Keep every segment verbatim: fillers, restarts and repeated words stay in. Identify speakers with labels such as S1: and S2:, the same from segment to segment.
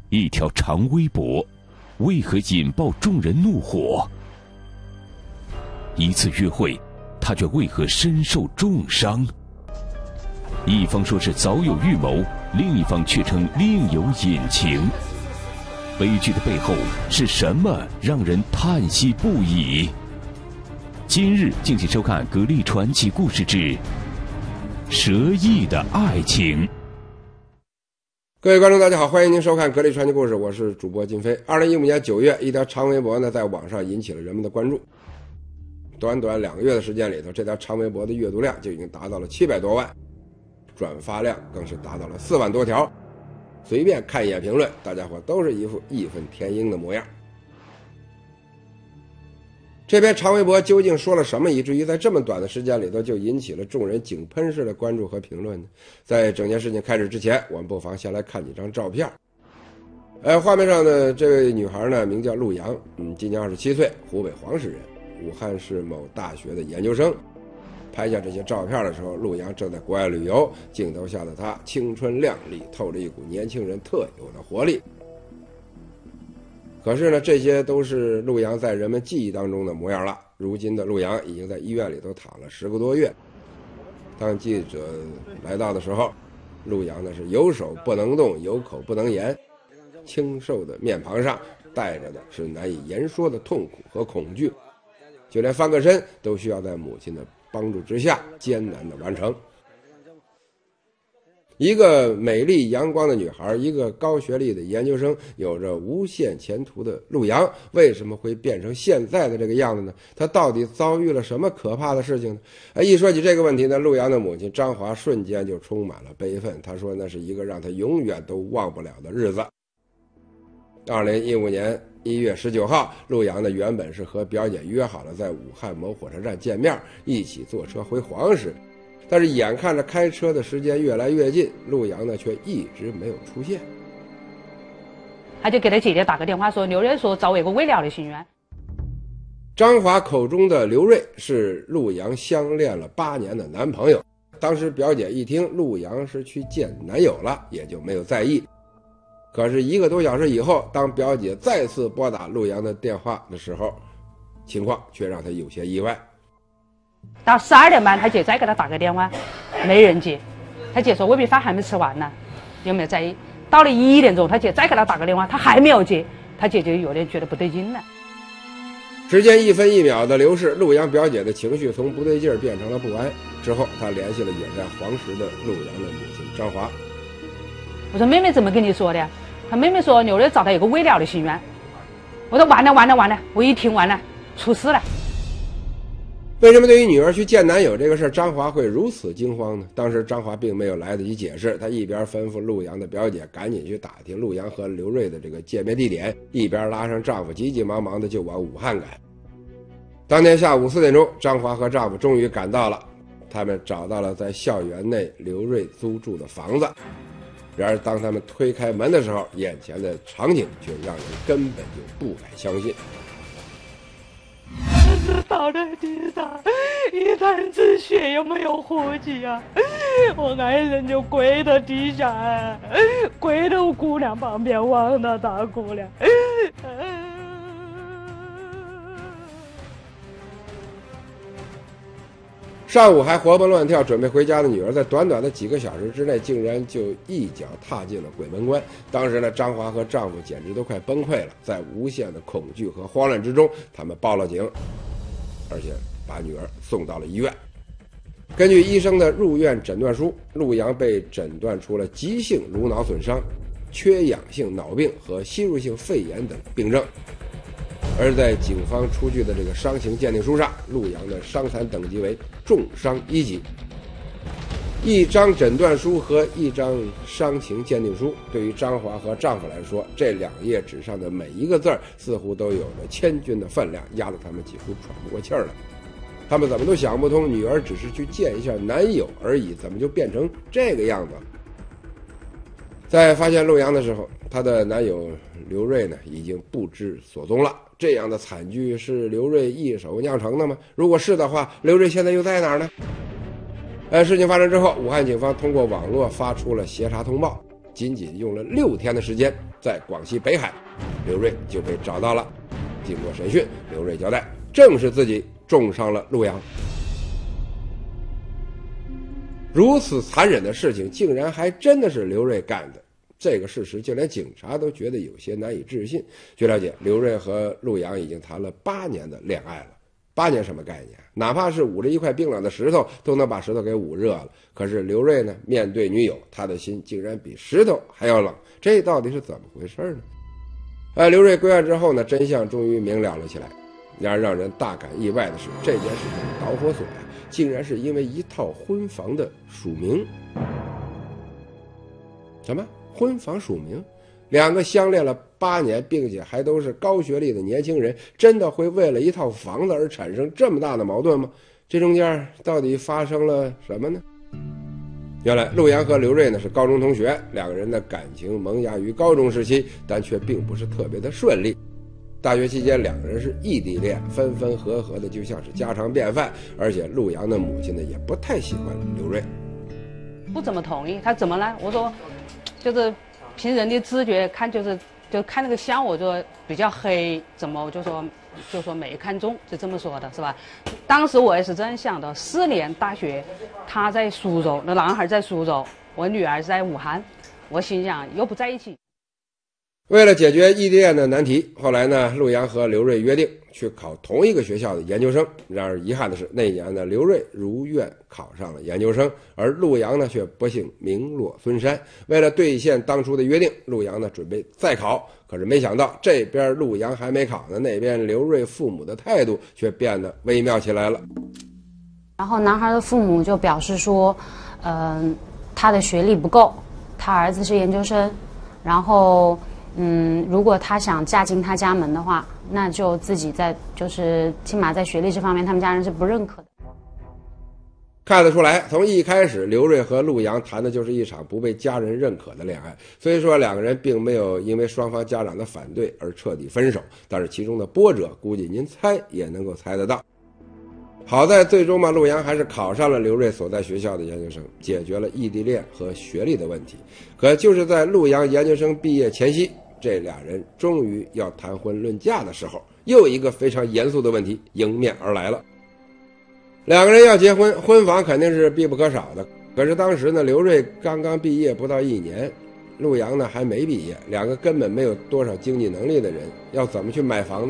S1: 一条长微博为何引爆众人怒火？一次约会，他却为何身受重伤？一方说是早有预谋，另一方却称另有隐情。悲剧的背后是什么让人叹息不已？今日敬请收看《格力传奇故事之蛇翼的爱情》。
S2: 各位观众大家好，欢迎您收看《格力传奇故事》，我是主播金飞。二零一五年九月，一条长微博呢在网上引起了人们的关注。短短两个月的时间里头，这条长微博的阅读量就已经达到了七百多万，转发量更是达到了四万多条。随便看一眼评论，大家伙都是一副义愤填膺的模样。这篇长微博究竟说了什么，以至于在这么短的时间里头就引起了众人井喷式的关注和评论呢？在整件事情开始之前，我们不妨先来看几张照片。呃，画面上的这位女孩呢，名叫陆阳，嗯，今年二十七岁，湖北黄石人，武汉市某大学的研究生。拍下这些照片的时候，陆阳正在国外旅游，镜头下的她青春靓丽，透着一股年轻人特有的活力。可是呢，这些都是陆阳在人们记忆当中的模样了。如今的陆阳已经在医院里头躺了十个多月。当记者来到的时候，陆阳呢是有手不能动，有口不能言，清瘦的面庞上带着的是难以言说的痛苦和恐惧，就连翻个身都需要在母亲的帮助之下艰难的完成。一个美丽阳光的女孩，一个高学历的研究生，有着无限前途的陆阳，为什么会变成现在的这个样子呢？她到底遭遇了什么可怕的事情呢？哎，一说起这个问题呢，陆阳的母亲张华瞬间就充满了悲愤。她说那是一个让她永远都忘不了的日子。二零一五年一月十九号，陆阳呢原本是和表姐约好了在武汉某火车站见面，一起坐车回黄石。但是眼看着开车的时间越来越近，陆阳呢却一直没有出现。
S3: 他就给他姐姐打个电话说，刘瑞说找我一个未了的心愿。
S2: 张华口中的刘瑞是陆阳相恋了八年的男朋友。当时表姐一听陆阳是去见男友了，也就没有在意。可是一个多小时以后，当表姐再次拨打陆阳的电话的时候，情况却让她有些意外。
S3: 到十二点半，他姐再给他打个电话，没人接。他姐说未必饭还没吃完呢，有没有在意？到了一点钟，他姐再给他打个电话，他还没有接，他姐就有点觉得不对劲了。
S2: 时间一分一秒的流逝，陆阳表姐的情绪从不对劲变成了不安。之后，他联系了远在黄石的陆阳的母亲张华。
S3: 我说妹妹怎么跟你说的？他妹妹说刘瑞找到一个未了的心愿。我说完了完了完了，我一听完了，出事了。
S2: 为什么对于女儿去见男友这个事儿，张华会如此惊慌呢？当时张华并没有来得及解释，她一边吩咐陆阳的表姐赶紧去打听陆阳和刘瑞的这个见面地点，一边拉上丈夫急急忙忙的就往武汉赶。当天下午四点钟，张华和丈夫终于赶到了，他们找到了在校园内刘瑞租住的房子。然而当他们推开门的时候，眼前的场景却让人根本就不敢相信。
S4: 倒在地上，一滩子血又没有呼吸啊！我爱人就跪在地下，跪在我姑娘旁边望着大姑娘。
S2: 上午还活蹦乱跳准备回家的女儿，在短短的几个小时之内，竟然就一脚踏进了鬼门关。当时呢，张华和丈夫简直都快崩溃了，在无限的恐惧和慌乱之中，他们报了警，而且把女儿送到了医院。根据医生的入院诊断书，陆阳被诊断出了急性颅脑损伤、缺氧性脑病和吸入性肺炎等病症。而在警方出具的这个伤情鉴定书上，陆阳的伤残等级为重伤一级。一张诊断书和一张伤情鉴定书，对于张华和丈夫来说，这两页纸上的每一个字儿似乎都有着千钧的分量，压得他们几乎喘不过气儿来。他们怎么都想不通，女儿只是去见一下男友而已，怎么就变成这个样子了？在发现陆阳的时候，她的男友刘瑞呢已经不知所踪了。这样的惨剧是刘瑞一手酿成的吗？如果是的话，刘瑞现在又在哪儿呢？呃，事情发生之后，武汉警方通过网络发出了协查通报。 仅仅用了六天的时间，在广西北海，刘瑞就被找到了。经过审讯，刘瑞交代，正是自己重伤了陆阳。如此残忍的事情，竟然还真的是刘瑞干的。这个事实就连警察都觉得有些难以置信。据了解，刘瑞和陆阳已经谈了八年的恋爱了。八年什么概念？哪怕是捂着一块冰冷的石头，都能把石头给捂热了。可是刘瑞呢，面对女友，他的心竟然比石头还要冷。这到底是怎么回事呢？呃，刘瑞归案之后呢，真相终于明了了起来。然而让人大感意外的是，这件事情的导火索呀、啊，竟然是因为一套婚房的署名。什么？婚房署名？两个相恋了八年，并且还都是高学历的年轻人，真的会为了一套房子而产生这么大的矛盾吗？这中间到底发生了什么呢？原来陆阳和刘瑞呢是高中同学，两个人的感情萌芽于高中时期，但却并不是特别的顺利。大学期间，两个人是异地恋，分分合合的就像是家常便饭。而且陆阳的母亲呢也不太喜欢刘瑞，
S3: 不怎么同意。他怎么了？我说，就是凭人的直觉看，就是就看那个相，我就比较黑，怎么我就说就说没看中，就这么说的是吧？当时我也是这样想的。四年大学，他在苏州，那男孩在苏州，我女儿在武汉，我心想又不在一起。
S2: 为了解决异地恋的难题，后来呢，陆阳和刘瑞约定去考同一个学校的研究生。然而遗憾的是，那一年呢，刘瑞如愿考上了研究生，而陆阳呢却不幸名落孙山。为了兑现当初的约定，陆阳呢准备再考，可是没想到这边陆阳还没考呢，那边刘瑞父母的态度却变得微妙起来了。
S5: 然后男孩的父母就表示说，嗯、呃，他的学历不够，他儿子是研究生，然后。嗯，如果他想嫁进他家门的话，那就自己在就是起码在学历这方面，他们家人是不认可的。
S2: 看得出来，从一开始，刘瑞和陆阳谈的就是一场不被家人认可的恋爱。虽然说两个人并没有因为双方家长的反对而彻底分手，但是其中的波折，估计您猜也能够猜得到。好在最终嘛，陆阳还是考上了刘瑞所在学校的研究生，解决了异地恋和学历的问题。可就是在陆阳研究生毕业前夕，这俩人终于要谈婚论嫁的时候，又一个非常严肃的问题迎面而来了。两个人要结婚，婚房肯定是必不可少的。可是当时呢，刘瑞刚刚毕业不到一年，陆阳呢还没毕业，两个根本没有多少经济能力的人，要怎么去买房呢？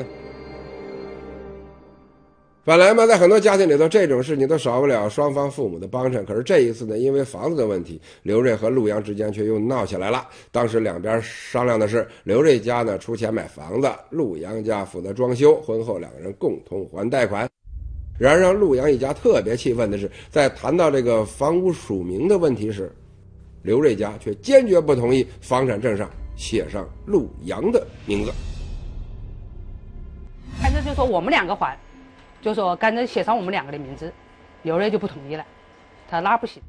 S2: 本来嘛，在很多家庭里头，这种事情都少不了双方父母的帮衬。可是这一次呢，因为房子的问题，刘瑞和陆阳之间却又闹起来了。当时两边商量的是，刘瑞家呢出钱买房子，陆阳家负责装修，婚后两个人共同还贷款。然而让陆阳一家特别气愤的是，在谈到这个房屋署名的问题时，刘瑞家却坚决不同意房产证上写上陆阳的名字。
S3: 反正就说我们两个还。就说干脆写上我们两个的名字，刘瑞就不同意了，他那不行。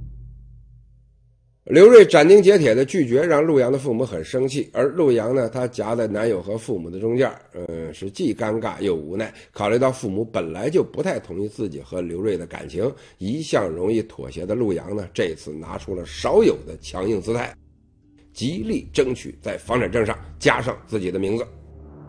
S2: 刘瑞斩钉截铁的拒绝，让陆阳的父母很生气。而陆阳呢，他夹在男友和父母的中间，嗯，是既尴尬又无奈。考虑到父母本来就不太同意自己和刘瑞的感情，一向容易妥协的陆阳呢，这次拿出了少有的强硬姿态，极力争取在房产证上加上自己的名字。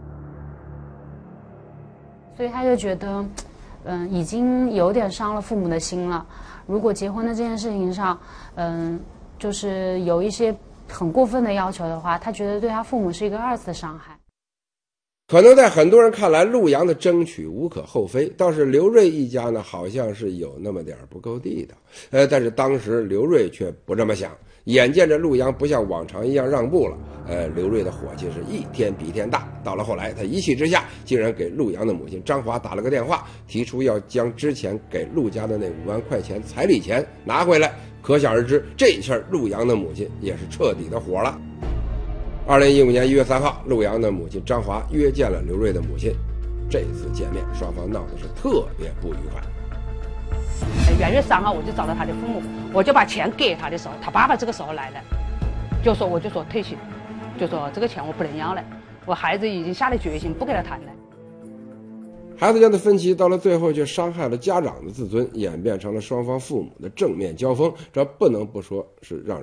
S5: 所以他就觉得，嗯，已经有点伤了父母的心了。如果结婚的这件事情上，嗯，就是有一些很过分的要求的话，他觉得对他父母是一个二次伤害。
S2: 可能在很多人看来，陆阳的争取无可厚非，倒是刘瑞一家呢，好像是有那么点不够地道。呃，但是当时刘瑞却不这么想，眼见着陆阳不像往常一样让步了，呃，刘瑞的火气是一天比一天大。到了后来，他一气之下，竟然给陆阳的母亲张华打了个电话，提出要将之前给陆家的那五万块钱彩礼钱拿回来。可想而知，这一下陆阳的母亲也是彻底的火了。二零一五年一月三号，陆阳的母亲张华约见了刘瑞的母亲。这次见面，双方闹的是特别不愉快。
S3: 元月三号，我就找到他的父母，我就把钱给他的时候，他爸爸这个时候来了，就说我就说退行，就说这个钱我不能要了，我孩子已经下了决心不给他谈了。
S2: 孩子间的分歧到了最后却伤害了家长的自尊，演变成了双方父母的正面交锋，这不能不说是让人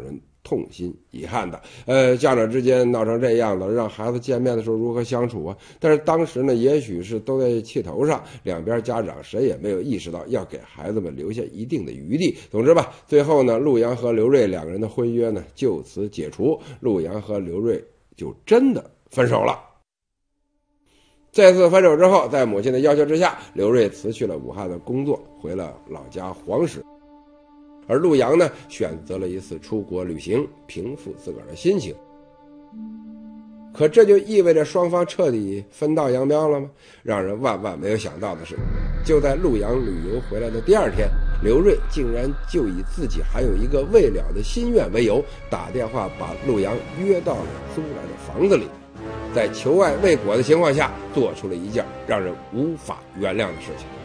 S2: 痛心遗憾的。呃，家长之间闹成这样子，让孩子见面的时候如何相处啊？但是当时呢，也许是都在气头上，两边家长谁也没有意识到要给孩子们留下一定的余地。总之吧，最后呢，陆阳和刘瑞两个人的婚约呢就此解除，陆阳和刘瑞就真的分手了。再次分手之后，在母亲的要求之下，刘瑞辞去了武汉的工作，回了老家黄石。而陆阳呢，选择了一次出国旅行，平复自个儿的心情。可这就意味着双方彻底分道扬镳了吗？让人万万没有想到的是，就在陆阳旅游回来的第二天，刘瑞竟然就以自己还有一个未了的心愿为由，打电话把陆阳约到了租来的房子里，在求爱未果的情况下，做出了一件让人无法原谅的事情。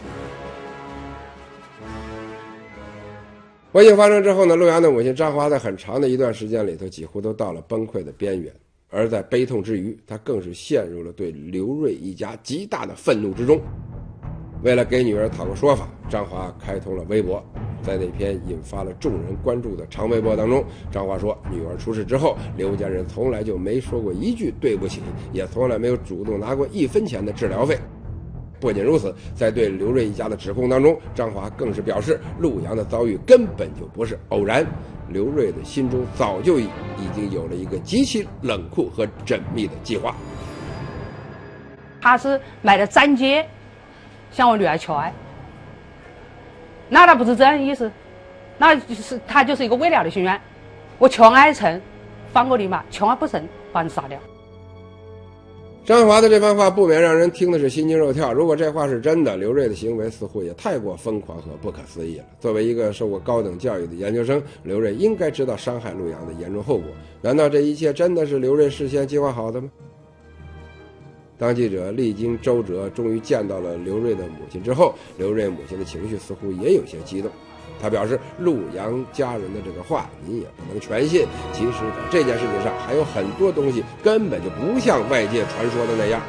S2: 婚姻发生之后呢，陆阳的母亲张华在很长的一段时间里头几乎都到了崩溃的边缘，而在悲痛之余，她更是陷入了对刘瑞一家极大的愤怒之中。为了给女儿讨个说法，张华开通了微博，在那篇引发了众人关注的长微博当中，张华说，女儿出事之后，刘家人从来就没说过一句对不起，也从来没有主动拿过一分钱的治疗费。不仅如此，在对刘瑞一家的指控当中，张华更是表示，陆阳的遭遇根本就不是偶然，刘瑞的心中早就已经有了一个极其冷酷和缜密的计划。
S3: 他是买了钻戒向我女儿求爱，那他不是这样意思，那就是他就是一个未了的心愿。我求爱成，放过你嘛；求爱不成，把你杀掉。
S2: 张华的这番话不免让人听的是心惊肉跳。如果这话是真的，刘瑞的行为似乎也太过疯狂和不可思议了。作为一个受过高等教育的研究生，刘瑞应该知道伤害陆阳的严重后果。难道这一切真的是刘瑞事先计划好的吗？当记者历经周折，终于见到了刘瑞的母亲之后，刘瑞母亲的情绪似乎也有些激动。他表示，陆阳家人的这个话您也不能全信，其实在这件事情上还有很多东西根本就不像外界传说的那样。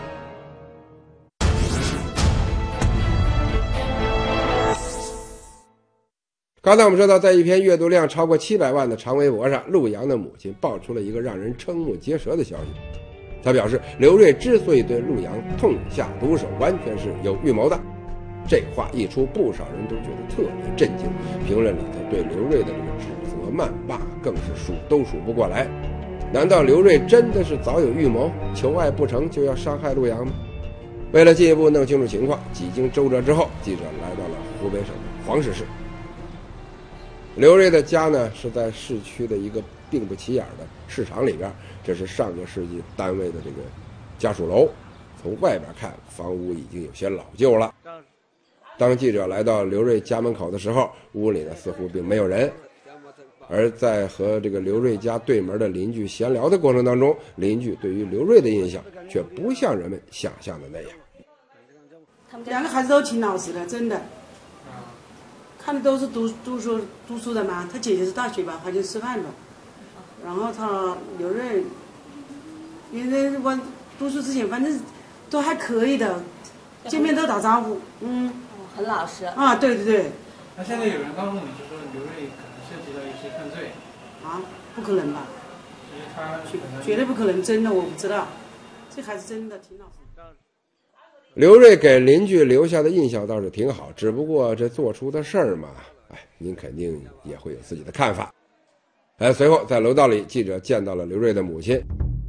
S2: 刚才我们说到，在一篇阅读量超过七百万的长微博上，陆阳的母亲爆出了一个让人瞠目结舌的消息。他表示，刘瑞之所以对陆阳痛下毒手，完全是有预谋的。这话一出，不少人都觉得特别震惊，评论里头对刘瑞的这个指责谩骂更是数都数不过来。难道刘瑞真的是早有预谋，求爱不成就要伤害陆阳吗？为了进一步弄清楚情况，几经周折之后，记者来到了湖北省黄石市。刘瑞的家呢是在市区的一个并不起眼的市场里边，这是上个世纪单位的这个家属楼，从外边看房屋已经有些老旧了。当记者来到刘瑞家门口的时候，屋里呢似乎并没有人，而在和这个刘瑞家对门的邻居闲聊的过程当中，邻居对于刘瑞的印象却不像人们想象的那样。
S6: 两个孩子都挺老实的，真的，看的都是读读书读书的嘛。他姐姐是大学吧，还是师范的，然后他刘瑞，因为我读书之前反正都还可以的，见面都打招呼，嗯。
S7: 很老实
S6: 啊，对对对。
S8: 那现在有人告诉你，就说刘瑞可能涉及到一些犯罪。
S6: 啊，不可能吧？
S8: 其实他
S6: 绝对不可能，真的我不知道，这孩子真的挺老实。
S2: 刘瑞给邻居留下的印象倒是挺好，只不过这做出的事儿嘛，哎，您肯定也会有自己的看法。哎，随后在楼道里，记者见到了刘瑞的母亲。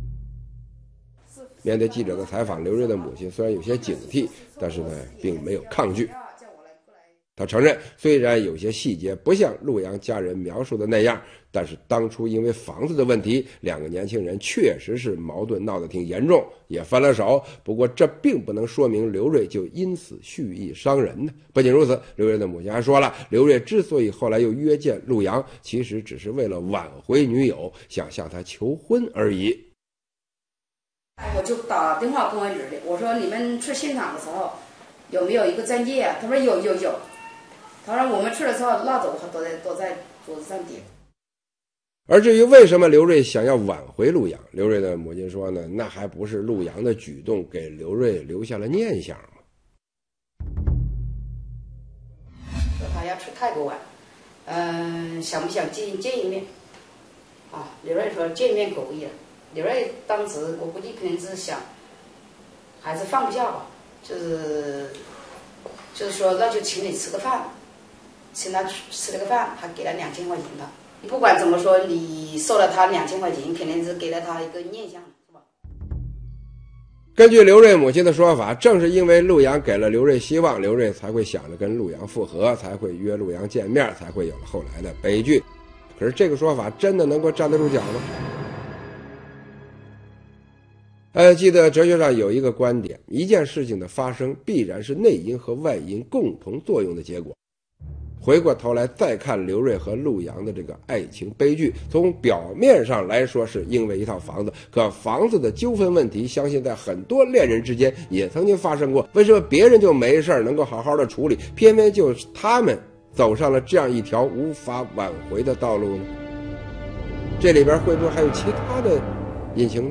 S2: 面对记者的采访，刘瑞的母亲虽然有些警惕，但是呢，并没有抗拒。他承认，虽然有些细节不像陆阳家人描述的那样，但是当初因为房子的问题，两个年轻人确实是矛盾闹得挺严重，也分了手。不过这并不能说明刘瑞就因此蓄意伤人呢。不仅如此，刘瑞的母亲还说了，刘瑞之所以后来又约见陆阳，其实只是为了挽回女友，想向她求婚而已。
S9: 我就打电话跟我女儿的，我说你们去现场的时候有没有一个钻戒啊？他说有有有。他说我们去的时候蜡烛还都在都在桌子上点。
S2: 而至于为什么刘瑞想要挽回陆阳，刘瑞的母亲说呢，那还不是陆阳的举动给刘瑞留下了念想吗？
S9: 说他要去泰国玩，嗯、呃，想不想见见一面？ 啊，刘瑞说见面可以了。刘瑞当时我估计肯定是想，还是放不下吧，就是就是说那就请你吃个饭，请他吃了个饭，他给了两千块钱的。不管怎么说，你收了他两千块钱，肯定是给了他一个念想。
S2: 根据刘瑞母亲的说法，正是因为陆阳给了刘瑞希望，刘瑞才会想着跟陆阳复合，才会约陆阳见面，才会有了后来的悲剧。可是这个说法真的能够站得住脚吗？呃，记得哲学上有一个观点，一件事情的发生必然是内因和外因共同作用的结果。回过头来再看刘瑞和陆阳的这个爱情悲剧，从表面上来说是因为一套房子，可房子的纠纷问题，相信在很多恋人之间也曾经发生过。为什么别人就没事能够好好的处理，偏偏就是他们走上了这样一条无法挽回的道路呢？这里边会不会还有其他的隐情呢？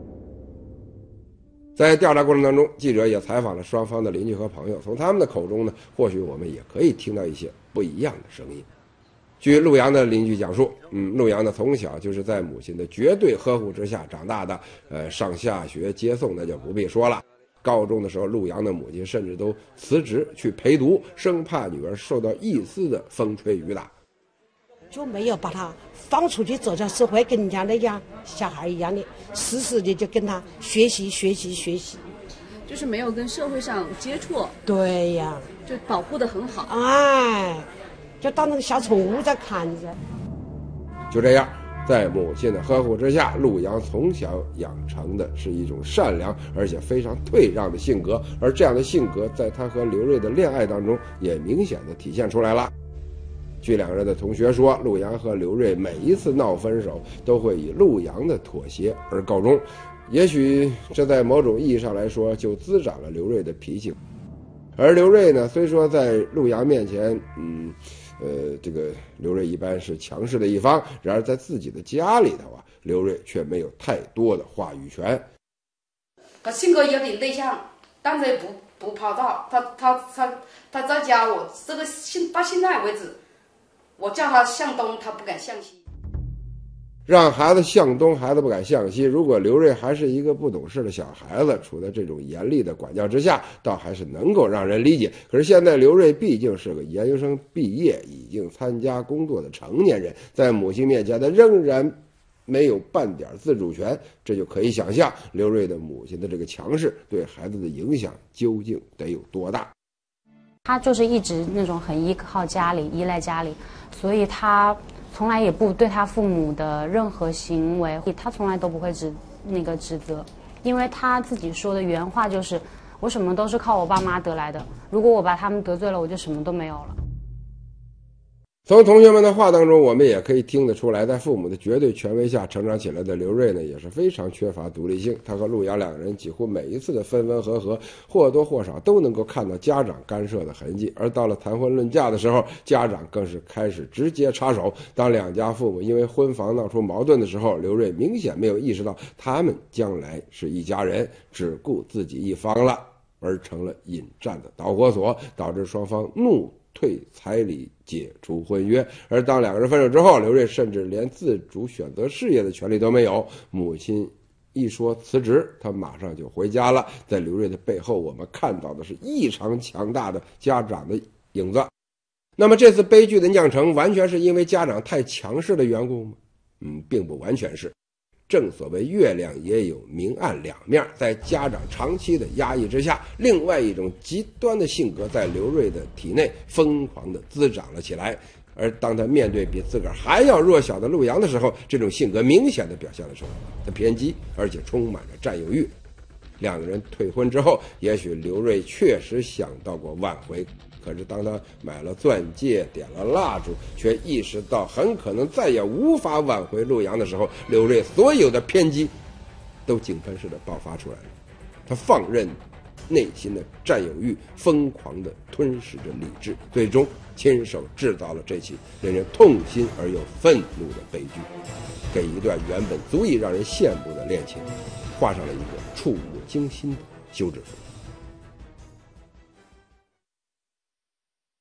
S2: 在调查过程当中，记者也采访了双方的邻居和朋友，从他们的口中呢，或许我们也可以听到一些不一样的声音。据陆阳的邻居讲述，嗯，陆阳呢从小就是在母亲的绝对呵护之下长大的，呃，上下学接送那就不必说了。高中的时候，陆阳的母亲甚至都辞职去陪读，生怕女儿受到一丝的风吹雨打，
S7: 就没有把他放出去走向社会，跟人家那样小孩一样的，时时的就跟他学习学习学习，
S10: 就是没有跟社会上接触。
S7: 对呀，
S10: 就保护得很好。
S7: 哎，就当那个小宠物在看着。
S2: 就这样，在母亲的呵护之下，陆阳从小养成的是一种善良而且非常退让的性格，而这样的性格在他和刘瑞的恋爱当中也明显的体现出来了。据两人的同学说，陆阳和刘瑞每一次闹分手都会以陆阳的妥协而告终，也许这在某种意义上来说就滋长了刘瑞的脾气。而刘瑞呢，虽说在陆阳面前嗯呃这个刘瑞一般是强势的一方，然而在自己的家里头啊，刘瑞却没有太多的话语权。
S9: 他性格有点内向，但是不不跑道，他他他他在家，我这个现到现在为止，我叫他向东，他不敢向西。
S2: 让孩子向东，孩子不敢向西。如果刘瑞还是一个不懂事的小孩子，处在这种严厉的管教之下，倒还是能够让人理解。可是现在刘瑞毕竟是个研究生毕业，已经参加工作的成年人，在母亲面前他仍然没有半点自主权，这就可以想象刘瑞的母亲的这个强势对孩子的影响究竟得有多大。
S5: 他就是一直那种很依靠家里，依赖家里，所以他从来也不对他父母的任何行为，他从来都不会指那个指责，因为他自己说的原话就是我什么都是靠我爸妈得来的，如果我把他们得罪了，我就什么都没有了。
S2: 从同学们的话当中，我们也可以听得出来，在父母的绝对权威下成长起来的刘瑞呢，也是非常缺乏独立性。他和陆阳两个人几乎每一次的分分合合，或多或少都能够看到家长干涉的痕迹。而到了谈婚论嫁的时候，家长更是开始直接插手。当两家父母因为婚房闹出矛盾的时候，刘瑞明显没有意识到他们将来是一家人，只顾自己一方了，而成了引战的导火索，导致双方怒退彩礼，解除婚约。而当两个人分手之后，刘瑞甚至连自主选择事业的权利都没有。母亲一说辞职，他马上就回家了。在刘瑞的背后，我们看到的是异常强大的家长的影子。那么这次悲剧的酿成，完全是因为家长太强势的缘故吗？嗯，并不完全是。正所谓月亮也有明暗两面，在家长长期的压抑之下，另外一种极端的性格在刘瑞的体内疯狂的滋长了起来。而当他面对比自个儿还要弱小的陆阳的时候，这种性格明显的表现了出来，他偏激，而且充满着占有欲。两个人退婚之后，也许刘瑞确实想到过挽回，可是当他买了钻戒，点了蜡烛，却意识到很可能再也无法挽回陆阳的时候，刘瑞所有的偏激都井喷式的爆发出来了。他放任内心的占有欲疯狂地吞噬着理智，最终亲手制造了这起令人痛心而又愤怒的悲剧，给一段原本足以让人羡慕的恋情画上了一个触目惊心的休止符。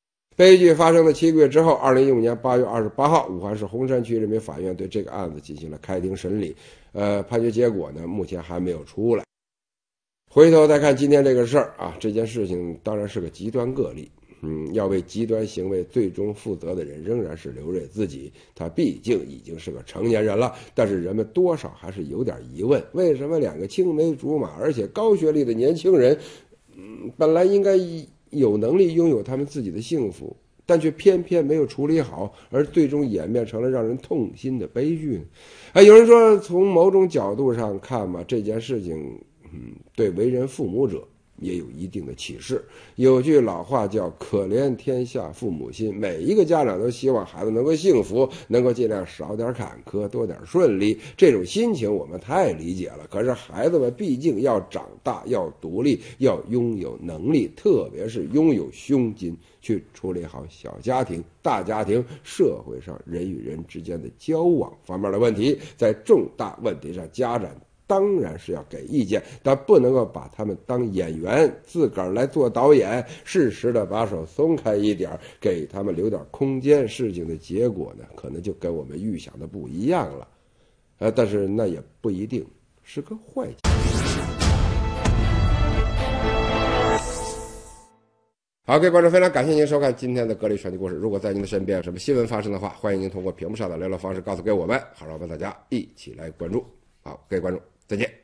S2: 悲剧发生的七个月之后，二零一五年八月二十八号，武汉市洪山区人民法院对这个案子进行了开庭审理。呃，判决结果呢，目前还没有出来。回头再看今天这个事儿啊，这件事情当然是个极端个例。嗯，要为极端行为最终负责的人仍然是刘瑞自己，他毕竟已经是个成年人了。但是人们多少还是有点疑问，为什么两个青梅竹马而且高学历的年轻人，嗯，本来应该有能力拥有他们自己的幸福，但却偏偏没有处理好，而最终演变成了让人痛心的悲剧呢？啊，有人说，从某种角度上看嘛，这件事情，嗯，对为人父母者也有一定的启示。有句老话叫可怜天下父母心，每一个家长都希望孩子能够幸福，能够尽量少点坎坷，多点顺利。这种心情我们太理解了。可是孩子们毕竟要长大，要独立，要拥有能力，特别是拥有胸襟去处理好小家庭、大家庭、社会上人与人之间的交往方面的问题。在重大问题上，家长当然是要给意见，但不能够把他们当演员，自个儿来做导演，适时的把手松开一点，给他们留点空间。事情的结果呢，可能就跟我们预想的不一样了，呃，但是那也不一定是个坏结果。好，各位观众，非常感谢您收看今天的格力传奇故事。如果在您的身边有什么新闻发生的话，欢迎您通过屏幕上的联络方式告诉给我们，好让我们大家一起来关注。好，各位观众，再见。